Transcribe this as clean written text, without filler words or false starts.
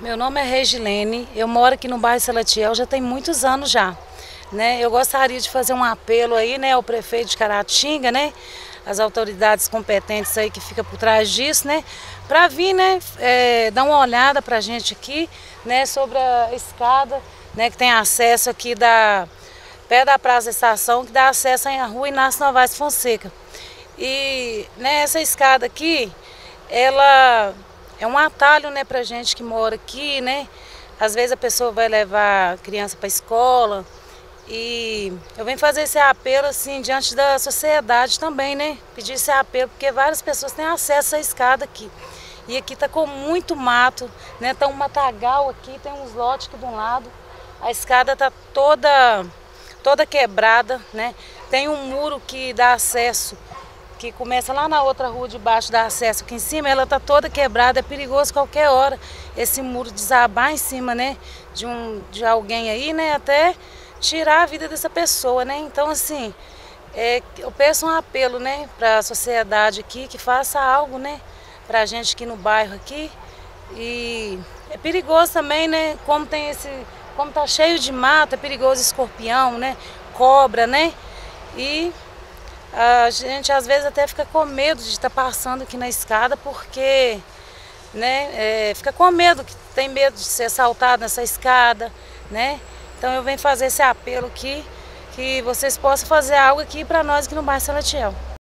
Meu nome é Regilene, eu moro aqui no bairro Salatiel já tem muitos anos já, né? Eu gostaria de fazer um apelo aí, né, ao prefeito de Caratinga, né, as autoridades competentes aí que ficam por trás disso, né, para vir, né, dar uma olhada para a gente aqui, né, sobre a escada, né, que tem acesso aqui perto da Praça da Estação, que dá acesso à rua Inácio Novaes Fonseca. E, né, essa escada aqui, ela é um atalho, né, pra gente que mora aqui, né? Às vezes a pessoa vai levar a criança para a escola e eu venho fazer esse apelo assim diante da sociedade também, né? Pedir esse apelo porque várias pessoas têm acesso à escada aqui. E aqui tá com muito mato, né? Tá um matagal aqui, tem uns lotes aqui de um lado. A escada tá toda quebrada, né? Tem um muro que dá acesso, que começa lá na outra rua de baixo, dá acesso aqui em cima, ela tá toda quebrada, é perigoso qualquer hora esse muro desabar em cima, né, de alguém aí, né, até tirar a vida dessa pessoa, né. Então, assim, eu peço um apelo, né, para a sociedade aqui, que faça algo, né, pra gente aqui no bairro aqui. E é perigoso também, né, como tá cheio de mato, é perigoso escorpião, né, cobra, né, e a gente às vezes até fica com medo de estar passando aqui na escada porque, né, fica com medo, que tem medo de ser assaltado nessa escada, né? Então eu venho fazer esse apelo aqui, que vocês possam fazer algo aqui para nós aqui no bairro Salatiel.